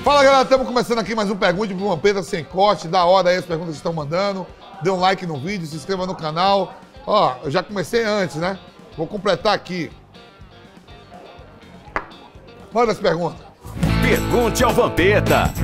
Fala, galera, estamos começando aqui mais um Pergunte pro Vampeta sem corte. Da hora aí as perguntas que estão mandando. Dê um like no vídeo, se inscreva no canal. Ó, eu já comecei antes, né? Vou completar aqui. Manda as perguntas. Pergunte ao Vampeta.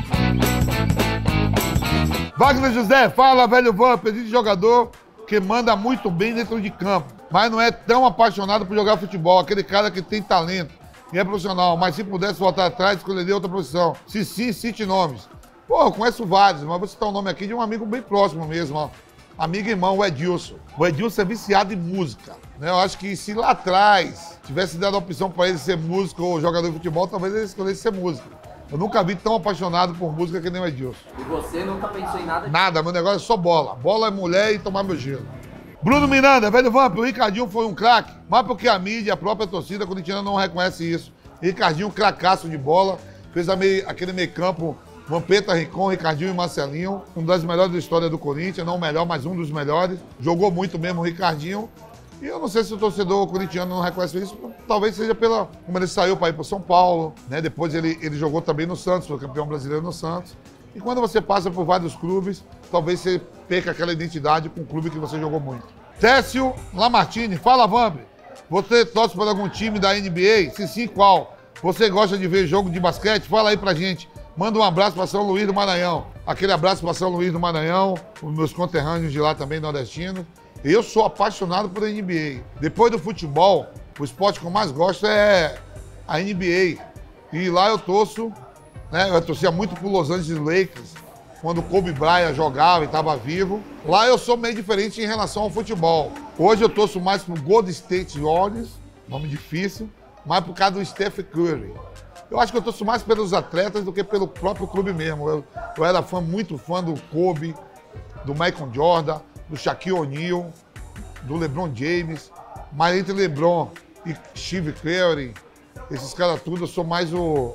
Wagner José, fala, velho Vamp. Existe jogador que manda muito bem dentro de campo, mas não é tão apaixonado por jogar futebol. Aquele cara que tem talento e é profissional, mas se pudesse voltar atrás, escolheria outra profissão. Se sim, cite nomes. Pô, eu conheço vários, mas vou citar um nome aqui de um amigo bem próximo mesmo, ó. Amigo e irmão, o Edilson. O Edilson é viciado em música, né? Eu acho que se lá atrás tivesse dado a opção para ele ser músico ou jogador de futebol, talvez ele escolhesse ser músico. Eu nunca vi tão apaixonado por música que nem o Edilson. E você nunca pensou em nada? Nada, meu negócio é só bola. Bola é mulher e tomar meu gelo. Bruno Miranda, velho Vamp, o Ricardinho foi um craque, mas porque a mídia, a própria torcida corintiana não reconhece isso. Ricardinho, cracaço de bola, fez aquele meio campo, Vampeta, Rincon, Ricardinho e Marcelinho, um das melhores da história do Corinthians, não o melhor, mas um dos melhores. Jogou muito mesmo o Ricardinho. E eu não sei se o torcedor corintiano não reconhece isso, talvez seja pela como ele saiu para ir para São Paulo, né? Depois ele jogou também no Santos, foi campeão brasileiro no Santos. E quando você passa por vários clubes, talvez você perca aquela identidade com o clube que você jogou muito. Técio Lamartine, fala Vamp, você torce por algum time da NBA? Se sim, qual? Você gosta de ver jogo de basquete? Fala aí pra gente. Manda um abraço para São Luís do Maranhão. Aquele abraço para São Luís do Maranhão, os meus conterrâneos de lá também, nordestinos. Eu sou apaixonado por NBA. Depois do futebol, o esporte que eu mais gosto é a NBA. E lá eu torço, né? Eu torcia muito pro Los Angeles Lakers, quando o Kobe Bryant jogava e estava vivo. Lá eu sou meio diferente em relação ao futebol. Hoje eu torço mais pro Golden State Warriors, nome difícil, mas por causa do Steph Curry. Eu acho que eu torço mais pelos atletas do que pelo próprio clube mesmo. Eu era muito fã do Kobe, do Michael Jordan, do Shaquille O'Neal, do LeBron James, mas entre LeBron e Steve Curry, esses caras tudo, eu sou mais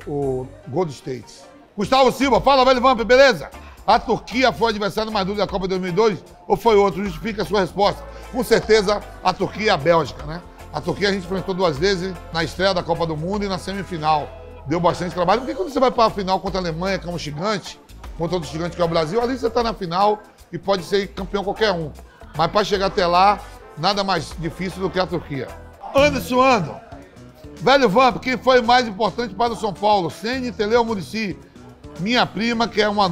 o Golden State. Gustavo Silva, fala, velho Vamp, beleza? A Turquia foi o adversário mais duro da Copa 2002 ou foi outro? Justifica a sua resposta. Com certeza, a Turquia e a Bélgica, né? A Turquia a gente enfrentou 2 vezes na estreia da Copa do Mundo e na semifinal. Deu bastante trabalho, porque quando você vai para a final contra a Alemanha, que é um gigante, contra outro gigante que é o Brasil, ali você está na final e pode ser campeão qualquer um. Mas para chegar até lá, nada mais difícil do que a Turquia. Anderson Ando, velho Vamp, quem foi mais importante para o São Paulo? Ceni, Tele ou Muricy? Minha prima, que é uma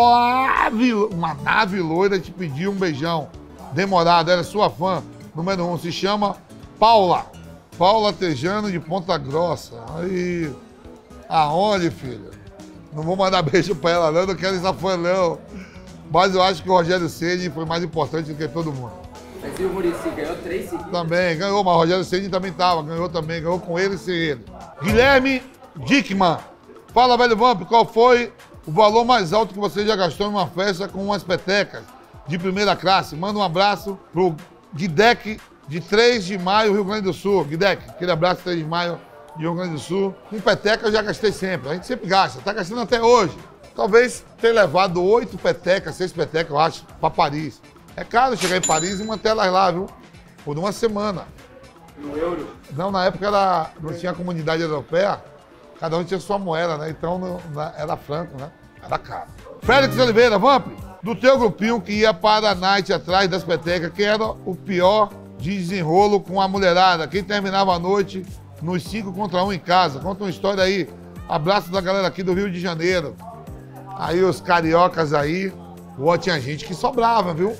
nave loira, te pediu um beijão. Demorado, era sua fã, número 1, se chama Paula. Paula Tejano de Ponta Grossa. Aí, aonde, filha? Não vou mandar beijo pra ela não quero essa fã não. Mas eu acho que o Rogério Ceni foi mais importante do que todo mundo. Mas e o Muricy ganhou 3 seguidas? Também, ganhou, mas o Rogério Ceni também tava, ganhou com ele e sem ele. Guilherme Dickman, fala, velho Vamp, qual foi o valor mais alto que você já gastou em uma festa com umas petecas de primeira classe? Manda um abraço pro Guidec de 3 de maio, Rio Grande do Sul. Guidec, aquele abraço 3 de maio de Rio Grande do Sul. Com peteca eu já gastei sempre, a gente sempre gasta, tá gastando até hoje. Talvez ter levado 8 petecas, 6 petecas, eu acho, para Paris. É caro chegar em Paris e manter elas lá, viu? Por uma semana. No euro? Não, na época não tinha a comunidade europeia, cada um tinha sua moeda, né? Então era franco, né? Era caro. Félix Oliveira, Vamp, do teu grupinho que ia para a night atrás das petecas, quem era o pior de desenrolo com a mulherada? Quem terminava a noite nos 5 contra 1 em casa? Conta uma história aí. Abraço da galera aqui do Rio de Janeiro. Aí os cariocas aí, tinha gente que sobrava, viu?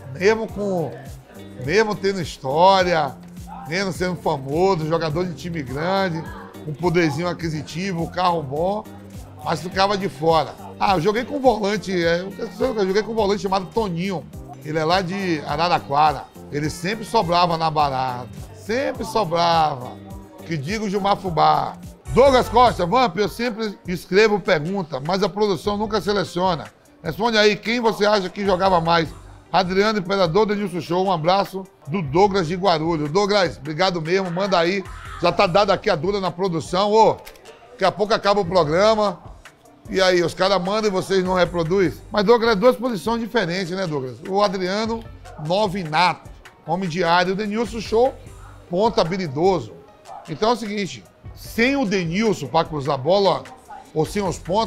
Mesmo tendo história, mesmo sendo famoso, jogador de time grande, um poderzinho aquisitivo, um carro bom, mas ficava de fora. Ah, eu joguei com um volante, eu joguei com um volante chamado Toninho. Ele é lá de Araraquara. Ele sempre sobrava na barata, sempre sobrava. Que diga o Gilmar Fubá. Douglas Costa, Vamp, eu sempre escrevo pergunta, mas a produção nunca seleciona. Responde aí, quem você acha que jogava mais? Adriano Imperador, Denilson Show, um abraço do Douglas de Guarulhos. Douglas, obrigado mesmo, manda aí. Já tá dado aqui a dura na produção. Ô, daqui a pouco acaba o programa. E aí, os caras mandam e vocês não reproduzem? Mas, Douglas, é 2 posições diferentes, né, Douglas? O Adriano, 9 nato, homem de área. O Denilson Show, ponta habilidoso. Então é o seguinte, sem o Denilson para cruzar a bola, ou sem os pontas,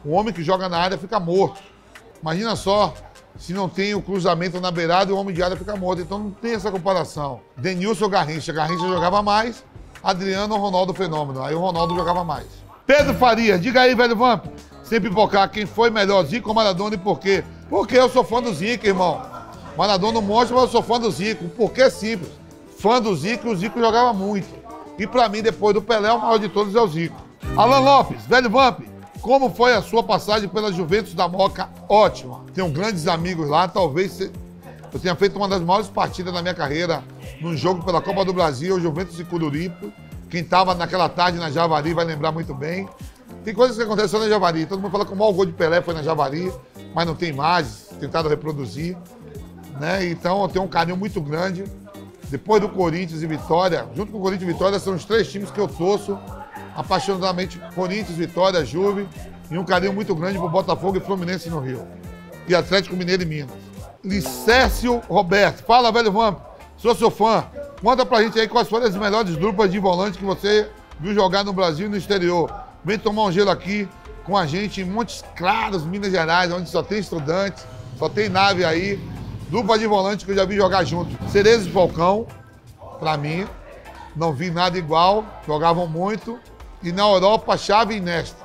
O homem que joga na área fica morto. Imagina só se não tem o cruzamento na beirada e o homem de área fica morto. Então não tem essa comparação. Denilson ou Garrincha. Garrincha jogava mais, Adriano ou Ronaldo Fenômeno. Aí o Ronaldo jogava mais. Pedro Faria, diga aí, velho Vamp, sem pipocar, quem foi melhor, Zico ou Maradona e por quê? Porque eu sou fã do Zico, irmão. Maradona mostra, mas eu sou fã do Zico. Por que é simples? Fã do Zico, o Zico jogava muito. E pra mim, depois do Pelé, o maior de todos é o Zico. Alan Lopes, velho Vamp, como foi a sua passagem pela Juventus da Moca? Ótima. Tenho grandes amigos lá, talvez eu tenha feito uma das maiores partidas da minha carreira num jogo pela Copa do Brasil, Juventus e Coruripe. Quem estava naquela tarde na Javari vai lembrar muito bem. Tem coisas que aconteceram na Javari. Todo mundo fala que o maior gol de Pelé foi na Javari, mas não tem imagens, tentaram reproduzir. Né? Então eu tenho um carinho muito grande. Depois do Corinthians e Vitória, junto com o Corinthians e Vitória, são os 3 times que eu torço apaixonadamente. Corinthians, Vitória, Juve, e um carinho muito grande por Botafogo e Fluminense no Rio. E Atlético Mineiro e Minas. Licércio Roberto, fala, velho Vamp, sou seu fã. Conta pra gente aí quais foram as melhores duplas de volante que você viu jogar no Brasil e no exterior. Vem tomar um gelo aqui com a gente em Montes Claros, Minas Gerais, onde só tem estudantes, só tem nave aí. Dupla de volante que eu já vi jogar junto. Cerezo e Falcão, pra mim, não vi nada igual, jogavam muito. E na Europa, Xavi e Iniesta.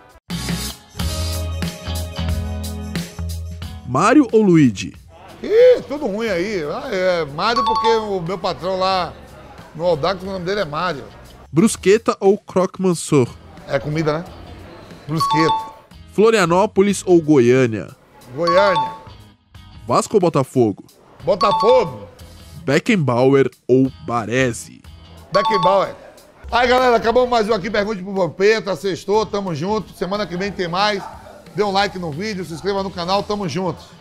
Mário ou Luigi? Ih, tudo ruim aí. Mário porque o meu patrão lá no Audax, o nome dele é Mário. Brusqueta ou Croque Monsieur? É comida, né? Brusqueta. Florianópolis ou Goiânia? Goiânia. Vasco ou Botafogo? Botafogo. Beckenbauer ou Baresi? Beckenbauer. Aí, galera, acabamos mais um aqui, Pergunte pro Vampeta, sextou, tamo junto. Semana que vem tem mais. Dê um like no vídeo, se inscreva no canal, tamo junto.